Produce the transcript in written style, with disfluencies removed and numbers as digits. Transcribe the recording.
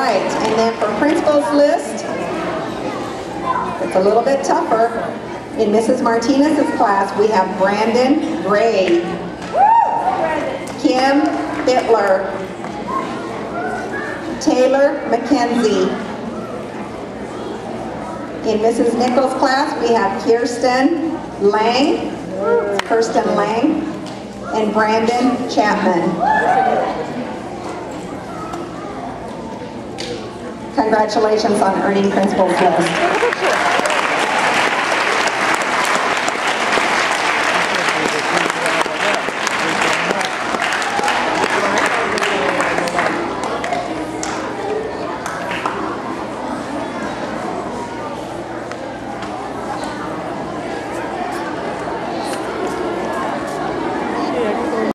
right, and then for principal's list, it's a little bit tougher. In Mrs. Martinez's class, we have Brandon Gray, Kim Bittler, Taylor McKenzie. In Mrs. Nichols' class, we have Kirsten Lang, and Brandon Chapman. Congratulations on earning principal's list.